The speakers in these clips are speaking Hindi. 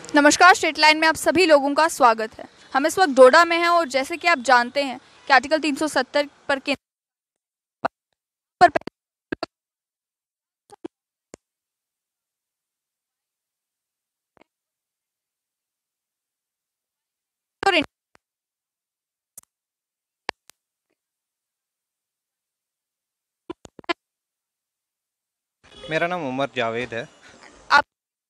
नमस्कार, स्ट्रेट लाइन में आप सभी लोगों का स्वागत है। हम इस वक्त डोडा में हैं और जैसे कि आप जानते हैं कि आर्टिकल 370 पर पर मेरा नाम उमर जावेद है। आप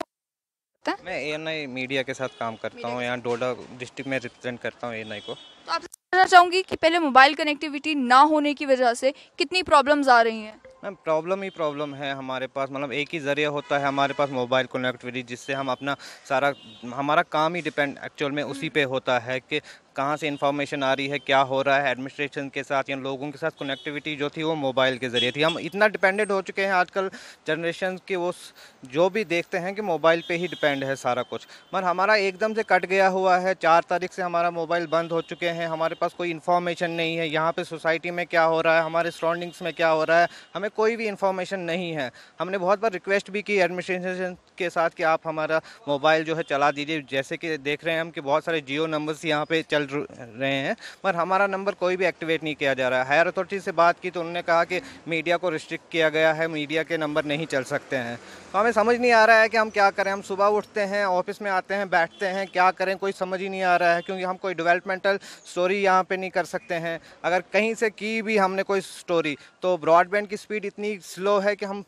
मैं एएनआई मीडिया के साथ काम करता हूँ। यहाँ डोडा डिस्ट्रिक्ट में रिप्रेजेंट करता हूँ एएनआई को। तो आपसे जानना चाहूंगी कि पहले मोबाइल कनेक्टिविटी ना होने की वजह से कितनी प्रॉब्लम्स आ रही हैं। मैम, प्रॉब्लम ही प्रॉब्लम है हमारे पास। मतलब एक ही ज़रिया होता है हमारे पास, मोबाइल कनेक्टिविटी, जिससे हम अपना सारा हमारा काम ही डिपेंड एक्चुअल में उसी पे होता है कि कहाँ से इन्फॉर्मेशन आ रही है, क्या हो रहा है एडमिनिस्ट्रेशन के साथ या लोगों के साथ। कनेक्टिविटी जो थी वो मोबाइल के ज़रिए थी। हम इतना डिपेंडेंट हो चुके हैं आजकल जनरेशन के, वो जो भी देखते हैं कि मोबाइल पे ही डिपेंड है सारा कुछ। मगर हमारा एकदम से कट गया हुआ है। 4 तारीख से हमारा मोबाइल बंद हो चुके हैं। हमारे पास कोई इन्फॉर्मेशन नहीं है यहाँ पे सोसाइटी में क्या हो रहा है, हमारे सराउंडिंग्स में क्या हो रहा है, हमें कोई भी इन्फॉर्मेशन नहीं है। हमने बहुत बार रिक्वेस्ट भी की एडमिनिस्ट्रेशन के साथ कि आप हमारा मोबाइल जो है चला दीजिए। जैसे कि देख रहे हैं हम कि बहुत सारे जियो नंबर्स यहाँ पे चल रहे हैं, पर हमारा नंबर कोई भी एक्टिवेट नहीं किया जा रहा है। हायर अथॉरिटी से बात की तो उन्होंने कहा कि मीडिया को रिस्ट्रिक्ट किया गया है, मीडिया के नंबर नहीं चल सकते हैं। तो हमें समझ नहीं आ रहा है कि हम क्या करें। हम सुबह उठते हैं, ऑफिस में आते हैं, बैठते हैं, क्या करें कोई समझ ही नहीं आ रहा है, क्योंकि हम कोई डेवलपमेंटल स्टोरी यहाँ पे नहीं कर सकते हैं। अगर कहीं से की भी हमने कोई स्टोरी, तो ब्रॉडबैंड की स्पीड इतनी स्लो है कि हम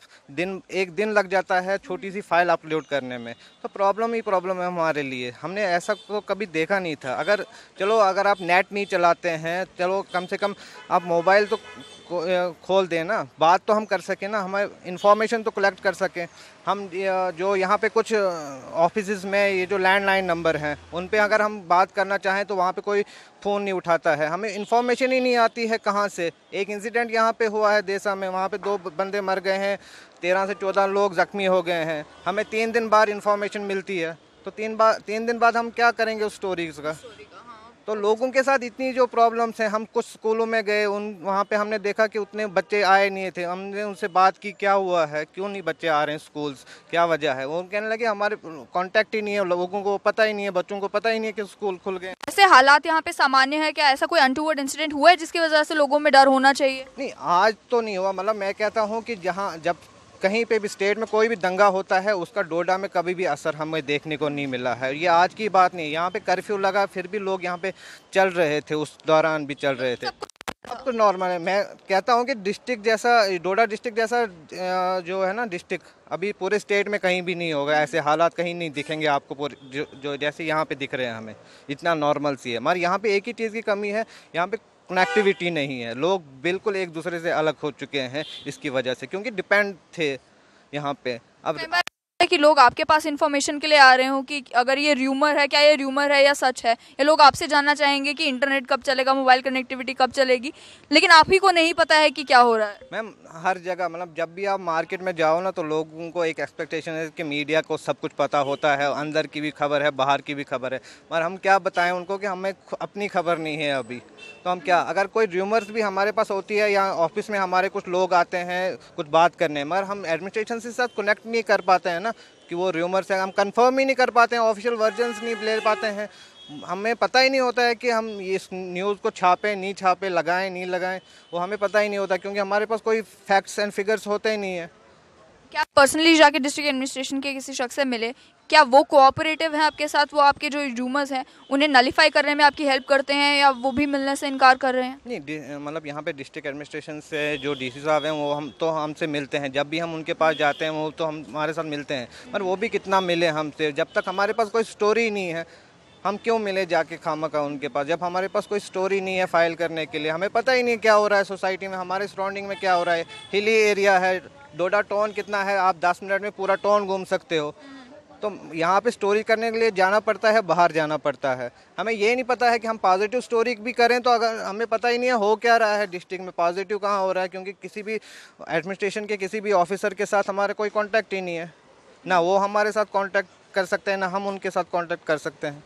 एक दिन लग जाता है छोटी सी फाइल अपलोड करने में। तो प्रॉब्लम ही प्रॉब्लम है हमारे लिए। हमने ऐसा तो कभी देखा नहीं था। अगर आप नेट नहीं चलाते हैं, चलो कम से कम आप मोबाइल तो खोल दें ना, बात तो हम कर सकें ना, हमें इंफॉर्मेशन तो कलेक्ट कर सकें। हम जो यहाँ पे कुछ ऑफिस में ये जो लैंडलाइन नंबर हैं उन पे अगर हम बात करना चाहें तो वहाँ पे कोई फ़ोन नहीं उठाता है। हमें इन्फॉर्मेशन ही नहीं आती है कहाँ से। एक इंसिडेंट यहाँ पे हुआ है देसा में, वहाँ पे 2 बंदे मर गए हैं, 13 से 14 लोग ज़ख्मी हो गए हैं। हमें 3 दिन बाद इन्फॉर्मेशन मिलती है, तो 3 दिन बाद हम क्या करेंगे उस स्टोरीज़ का। तो लोगों के साथ इतनी जो प्रॉब्लम्स हैं, हम कुछ स्कूलों में गए, उन वहाँ पे हमने देखा कि उतने बच्चे आए नहीं थे। हमने उनसे बात की क्या हुआ है, क्यों नहीं बच्चे आ रहे हैं स्कूल्स, क्या वजह है। वो कहने लगे हमारे कांटेक्ट ही नहीं है, लोगों को पता ही नहीं है, बच्चों को पता ही नहीं है कि स्कूल खुल गए। ऐसे हालात यहाँ पे सामान्य है क्या? ऐसा कोई अनटूवर्ड इंसिडेंट हुआ है जिसकी वजह से लोगों में डर होना चाहिए? नहीं, आज तो नहीं हुआ। मतलब मैं कहता हूँ कि जहाँ जब कहीं पे भी स्टेट में कोई भी दंगा होता है, उसका डोडा में कभी भी असर हमें देखने को नहीं मिला है। ये आज की बात नहीं है। यहाँ पे कर्फ्यू लगा, फिर भी लोग यहाँ पे चल रहे थे, उस दौरान भी चल रहे थे। अब तो नॉर्मल है। मैं कहता हूँ कि डिस्ट्रिक्ट जैसा, डोडा डिस्ट्रिक्ट जैसा जो है ना डिस्ट्रिक्ट, अभी पूरे स्टेट में कहीं भी नहीं होगा। ऐसे हालात कहीं नहीं दिखेंगे आपको पूरे जो जैसे यहाँ पे दिख रहे हैं हमें। इतना नॉर्मल सी है। मगर यहाँ पे एक ही चीज़ की कमी है, यहाँ पे कनेक्टिविटी नहीं है। लोग बिल्कुल एक दूसरे से अलग हो चुके हैं इसकी वजह से, क्योंकि डिपेंड थे यहाँ पे। अब कई बार है कि लोग आपके पास इन्फॉर्मेशन के लिए आ रहे हो कि अगर ये र्यूमर है, क्या ये र्यूमर है या सच है, या लोग आपसे जानना चाहेंगे कि इंटरनेट कब चलेगा, मोबाइल कनेक्टिविटी कब चलेगी, लेकिन आप ही को नहीं पता है कि क्या हो रहा है। मैम, हर जगह मतलब जब भी आप मार्केट में जाओ ना, तो लोगों को एक एक्सपेक्टेशन है कि मीडिया को सब कुछ पता होता है, अंदर की भी खबर है, बाहर की भी खबर है। मगर हम क्या बताएं उनको कि हमें अपनी खबर नहीं है अभी। तो हम क्या, अगर कोई र्यूमर्स भी हमारे पास होती है या ऑफिस में हमारे कुछ लोग आते हैं कुछ बात करने, मगर हम एडमिनिस्ट्रेशन से साथ कनेक्ट नहीं कर पाते हैं ना कि वो र्यूमर्स है, हम कंफर्म ही नहीं कर पाते हैं, ऑफिशियल वर्जन्स नहीं ले पाते हैं। हमें पता ही नहीं होता है कि हम इस न्यूज़ को छापें नहीं छापें, लगाएं नहीं लगाएं, वो हमें पता ही नहीं होता, क्योंकि हमारे पास कोई फैक्ट्स एंड फिगर्स होते ही नहीं है। क्या आप पर्सनली जाके डिस्ट्रिक्ट एडमिनिस्ट्रेशन के किसी शख्स से मिले? क्या वो कोऑपरेटिव हैं आपके साथ? वो आपके जो र्यूमर्स हैं उन्हें नलीफाई करने में आपकी हेल्प करते हैं, या वो भी मिलने से इनकार कर रहे हैं? नहीं, मतलब यहाँ पे डिस्ट्रिक्ट एडमिनिस्ट्रेशन से जो डीसी साहब हैं वो हमसे मिलते हैं। जब भी हम उनके पास जाते हैं वो तो हमारे साथ मिलते हैं, पर वो भी कितना मिले हमसे, जब तक हमारे पास कोई स्टोरी ही नहीं है। हम क्यों मिले जाके खामखा उनके पास, जब हमारे पास कोई स्टोरी नहीं है फाइल करने के लिए। हमें पता ही नहीं क्या हो रहा है सोसाइटी में, हमारे सराउंडिंग में क्या हो रहा है। हिली एरिया है, डोडा टाउन कितना है, आप 10 मिनट में पूरा टाउन घूम सकते हो। तो यहाँ पे स्टोरी करने के लिए जाना पड़ता है, बाहर जाना पड़ता है। हमें ये नहीं पता है कि हम पॉजिटिव स्टोरी भी करें, तो अगर हमें पता ही नहीं है हो क्या रहा है डिस्ट्रिक्ट में, पॉजिटिव कहाँ हो रहा है, क्योंकि किसी भी एडमिनिस्ट्रेशन के किसी भी ऑफिसर के साथ हमारा कोई कांटेक्ट ही नहीं है। ना वो हमारे साथ कांटेक्ट कर सकते हैं, ना हम उनके साथ कांटेक्ट कर सकते हैं।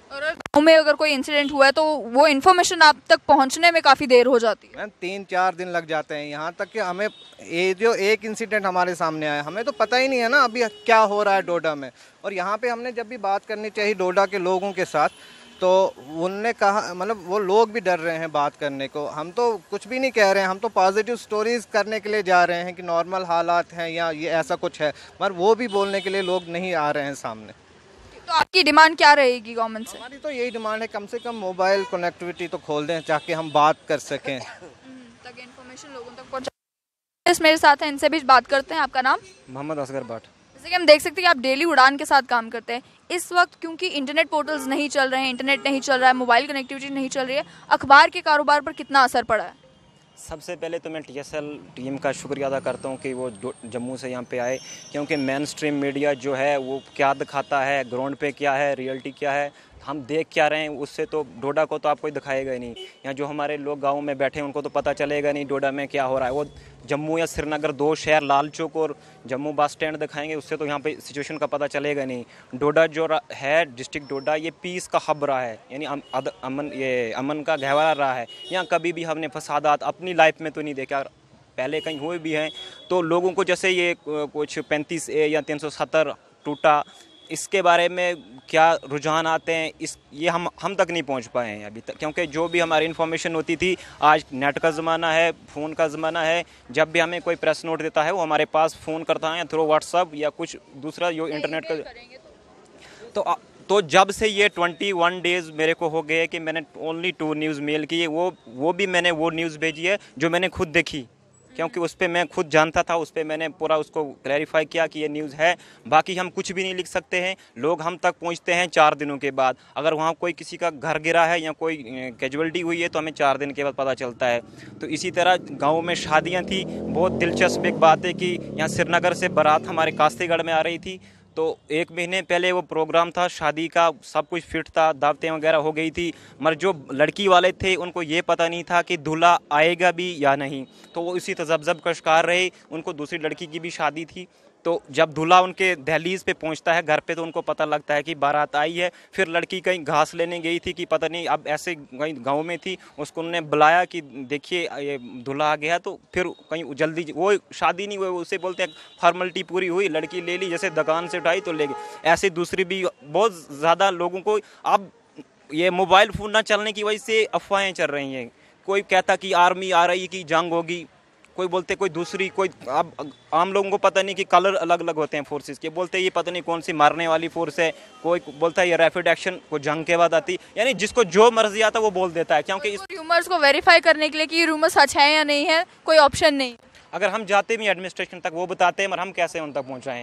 और गाँव में अगर कोई इंसिडेंट हुआ है तो वो इन्फॉर्मेशन आप तक पहुंचने में काफ़ी देर हो जाती है। मैम 3-4 दिन लग जाते हैं, यहाँ तक कि हमें ये जो एक इंसिडेंट हमारे सामने आया, हमें तो पता ही नहीं है ना अभी क्या हो रहा है डोडा में। और यहाँ पे हमने जब भी बात करनी चाहिए डोडा के लोगों के साथ, तो उनने कहा, मतलब वो लोग भी डर रहे हैं बात करने को। हम तो कुछ भी नहीं कह रहे हैं, हम तो पॉजिटिव स्टोरीज करने के लिए जा रहे हैं कि नॉर्मल हालात हैं या ये ऐसा कुछ है, मगर वो भी बोलने के लिए लोग नहीं आ रहे हैं सामने। तो आपकी डिमांड क्या रहेगी गवर्नमेंट से? हमारी तो यही डिमांड है, कम से कम मोबाइल कनेक्टिविटी तो खोल दें ताकि हम बात कर सकें, ताकि इन्फॉर्मेशन लोगों तक पहुंचे। मेरे साथ हैं, इनसे भी बात करते हैं। आपका नाम? मोहम्मद असगर बाट। जैसे कि हम देख सकते हैं कि आप डेली उड़ान के साथ काम करते हैं। इस वक्त क्योंकि इंटरनेट पोर्टल्स नहीं चल रहे हैं, इंटरनेट नहीं चल रहा है, मोबाइल कनेक्टिविटी नहीं चल रही है, अखबार के कारोबार पर कितना असर पड़ा है? सबसे पहले तो मैं टीएसएल टीम का शुक्रिया अदा करता हूँ कि वो जम्मू से यहाँ पे आए, क्योंकि मेन स्ट्रीम मीडिया जो है वो क्या दिखाता है, ग्राउंड पे क्या है, रियलिटी क्या है, हम देख क्या रहे हैं, उससे तो डोडा को तो आपको ही दिखाएगा ही नहीं। यहाँ जो हमारे लोग गांव में बैठे हैं उनको तो पता चलेगा नहीं डोडा में क्या हो रहा है। वो जम्मू या श्रीनगर, दो शहर, लाल चौक और जम्मू बस स्टैंड दिखाएंगे, उससे तो यहाँ पे सिचुएशन का पता चलेगा नहीं। डोडा जो है डिस्ट्रिक्ट डोडा, ये पीस का हब रहा है, यानी अमन का गहवारा रहा है। यहाँ कभी भी हमने फसादात अपनी लाइफ में तो नहीं देखा, पहले कहीं हुए भी हैं तो लोगों को जैसे ये कुछ 35A या 370 टूटा, इसके बारे में क्या रुझान आते हैं, ये हम तक नहीं पहुंच पाए हैं अभी तक, क्योंकि जो भी हमारी इन्फॉर्मेशन होती थी, आज नेट का ज़माना है, फ़ोन का ज़माना है, जब भी हमें कोई प्रेस नोट देता है वो हमारे पास फ़ोन करता है थ्रू व्हाट्सअप या कुछ दूसरा जो इंटरनेट का। तो जब से ये 21 डेज़ मेरे को हो गए कि मैंने ओनली 2 न्यूज़ मेल की है, वो भी मैंने वो न्यूज़ भेजी है जो मैंने खुद देखी, क्योंकि उस पर मैं खुद जानता था, उस पर मैंने पूरा उसको क्लैरिफाई किया कि ये न्यूज़ है। बाकी हम कुछ भी नहीं लिख सकते हैं, लोग हम तक पहुंचते हैं 4 दिनों के बाद। अगर वहाँ कोई किसी का घर गिरा है या कोई कैजुअलिटी हुई है तो हमें 4 दिन के बाद पता चलता है। तो इसी तरह गाँव में शादियाँ थी, बहुत दिलचस्प एक बात है कि यहाँ श्रीनगर से बारात हमारे कास्तीगढ़ में आ रही थी, तो 1 महीने पहले वो प्रोग्राम था शादी का, सब कुछ फिट था, दावतें वगैरह हो गई थी, मगर जो लड़की वाले थे उनको ये पता नहीं था कि दूल्हा आएगा भी या नहीं, तो वो इसी तजब्जब का शिकार रहे। उनको दूसरी लड़की की भी शादी थी, तो जब दूल्हा उनके दहलीज पे पहुंचता है घर पे, तो उनको पता लगता है कि बारात आई है। फिर लड़की कहीं घास लेने गई थी कि पता नहीं, अब ऐसे कहीं गांव में थी, उसको उन्होंने बुलाया कि देखिए ये दूल्हा आ गया, तो फिर कहीं जल्दी, वो शादी नहीं हुई, उसे बोलते हैं फॉर्मेलिटी पूरी हुई, लड़की ले ली, जैसे दुकान से उठाई तो ले गई। ऐसे दूसरी भी बहुत ज़्यादा लोगों को, अब ये मोबाइल फ़ोन ना चलने की वजह से अफवाहें चल रही हैं। कोई कहता कि आर्मी आ रही, कि जंग होगी, कोई बोलते कोई दूसरी, कोई, अब आम लोगों को पता नहीं कि कलर अलग अलग होते हैं फोर्सेस के, बोलते हैं ये पता नहीं कौन सी मारने वाली फोर्स है, कोई बोलता है ये रैपिड एक्शन को जंग के बाद आती, यानी जिसको जो मर्जी आता वो बोल देता है। क्योंकि इस रूमर्स को वेरीफाई करने के लिए कि ये रूमर सच है या नहीं है, कोई ऑप्शन नहीं। अगर हम जाते भी एडमिनिस्ट्रेशन तक वो बताते हैं, मगर हम कैसे उन तक पहुँचाएँ?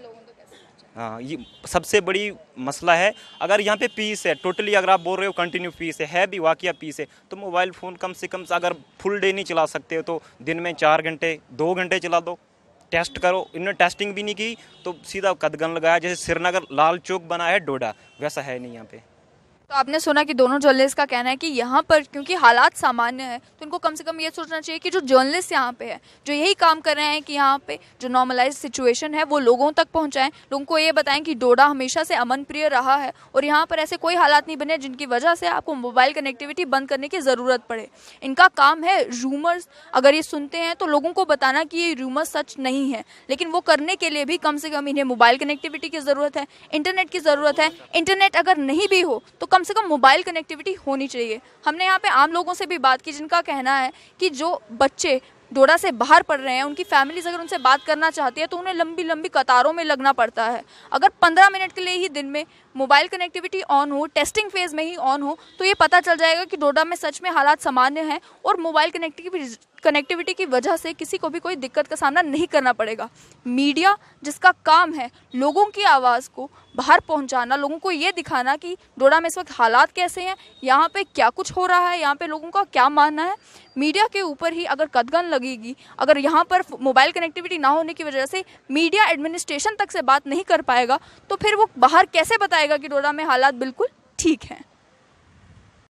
हाँ, ये सबसे बड़ी मसला है। अगर यहाँ पे पीस है टोटली, अगर आप बोल रहे हो कंटिन्यू पीस है भी वाकया पीस है, तो मोबाइल फ़ोन कम से कम अगर फुल डे नहीं चला सकते हो तो दिन में 4 घंटे 2 घंटे चला दो, टेस्ट करो। इन्होंने टेस्टिंग भी नहीं की तो सीधा कदगन लगाया, जैसे श्रीनगर लाल चौक बना है डोडा, वैसा है नहीं यहाँ पे। तो आपने सुना कि दोनों जर्नलिस्ट का कहना है कि यहाँ पर क्योंकि हालात सामान्य है, तो उनको कम से कम ये सोचना चाहिए कि जो जर्नलिस्ट यहाँ पे है, जो यही काम कर रहे हैं कि यहाँ पे जो नॉर्मलाइज सिचुएशन है वो लोगों तक पहुँचाएं, लोगों को ये बताएं कि डोडा हमेशा से अमन प्रिय रहा है और यहाँ पर ऐसे कोई हालात नहीं बने जिनकी वजह से आपको मोबाइल कनेक्टिविटी बंद करने की ज़रूरत पड़े। इनका काम है रूमर्स अगर ये सुनते हैं तो लोगों को बताना कि ये रूमर्स सच नहीं है, लेकिन वो करने के लिए भी कम से कम इन्हें मोबाइल कनेक्टिविटी की ज़रूरत है, इंटरनेट की ज़रूरत है। इंटरनेट अगर नहीं भी हो तो कम से कम मोबाइल कनेक्टिविटी होनी चाहिए। हमने यहाँ पे आम लोगों से भी बात की जिनका कहना है कि जो बच्चे डोडा से बाहर पढ़ रहे हैं, उनकी फैमिलीज अगर उनसे बात करना चाहती है तो उन्हें लंबी लंबी कतारों में लगना पड़ता है। अगर 15 मिनट के लिए ही दिन में मोबाइल कनेक्टिविटी ऑन हो, टेस्टिंग फेज में ही ऑन हो, तो ये पता चल जाएगा कि डोडा में सच में हालात सामान्य हैं और मोबाइल कनेक्टिविटी की वजह से किसी को भी कोई दिक्कत का सामना नहीं करना पड़ेगा। मीडिया जिसका काम है लोगों की आवाज़ को बाहर पहुंचाना, लोगों को ये दिखाना कि डोडा में इस वक्त हालात कैसे हैं, यहाँ पे क्या कुछ हो रहा है, यहाँ पे लोगों का क्या मानना है, मीडिया के ऊपर ही अगर कदगन लगेगी, अगर यहाँ पर मोबाइल कनेक्टिविटी ना होने की वजह से मीडिया एडमिनिस्ट्रेशन तक से बात नहीं कर पाएगा, तो फिर वो बाहर कैसे बताएगा कि डोडा में हालात बिल्कुल ठीक हैं।